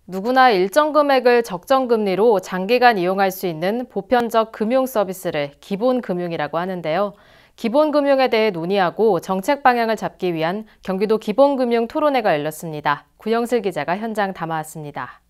누구나 일정 금액을 적정 금리로 장기간 이용할 수 있는 보편적 금융 서비스를 기본금융이라고 하는데요. 기본금융에 대해 논의하고 정책 방향을 잡기 위한 경기도 기본금융 토론회가 열렸습니다. 구영슬 기자가 현장 담아왔습니다.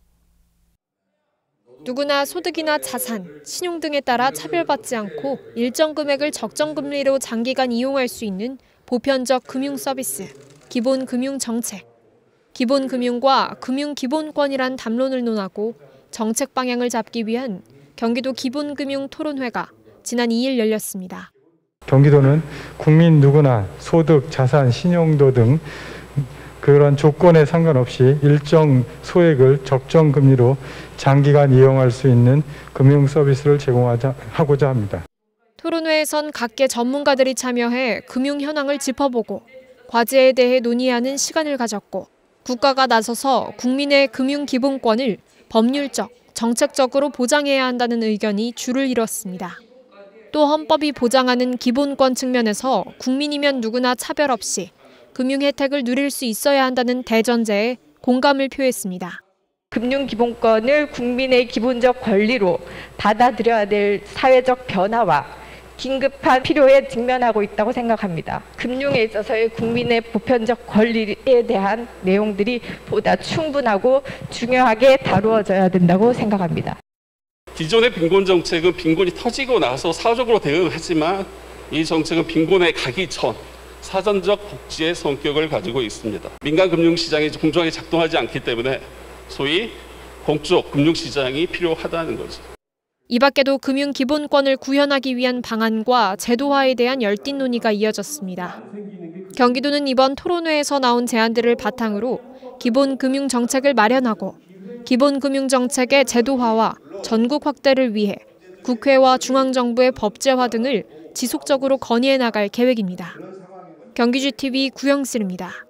누구나 소득이나 자산, 신용 등에 따라 차별받지 않고 일정 금액을 적정 금리로 장기간 이용할 수 있는 보편적 금융 서비스, 기본금융 정책. 기본금융과 금융기본권이란 담론을 논하고 정책 방향을 잡기 위한 경기도 기본금융 토론회가 지난 2일 열렸습니다. 경기도는 국민 누구나 소득, 자산, 신용도 등 그런 조건에 상관없이 일정 소액을 적정 금리로 장기간 이용할 수 있는 금융 서비스를 제공하고자 합니다. 토론회에선 각계 전문가들이 참여해 금융 현황을 짚어보고 과제에 대해 논의하는 시간을 가졌고 국가가 나서서 국민의 금융 기본권을 법률적, 정책적으로 보장해야 한다는 의견이 줄을 이뤘습니다. 또 헌법이 보장하는 기본권 측면에서 국민이면 누구나 차별 없이 금융 혜택을 누릴 수 있어야 한다는 대전제에 공감을 표했습니다. 금융 기본권을 국민의 기본적 권리로 받아들여야 될 사회적 변화와 긴급한 필요에 직면하고 있다고 생각합니다. 금융에 있어서의 국민의 보편적 권리에 대한 내용들이 보다 충분하고 중요하게 다루어져야 된다고 생각합니다. 기존의 빈곤 정책은 빈곤이 터지고 나서 사후적으로 대응하지만 이 정책은 빈곤에 가기 전 사전적 복지의 성격을 가지고 있습니다. 민간 금융시장이 공정하게 작동하지 않기 때문에 소위 공적 금융시장이 필요하다는 거죠. 이 밖에도 금융 기본권을 구현하기 위한 방안과 제도화에 대한 열띤 논의가 이어졌습니다. 경기도는 이번 토론회에서 나온 제안들을 바탕으로 기본 금융 정책을 마련하고 기본 금융 정책의 제도화와 전국 확대를 위해 국회와 중앙정부의 법제화 등을 지속적으로 건의해 나갈 계획입니다. 경기지TV 구영슬입니다.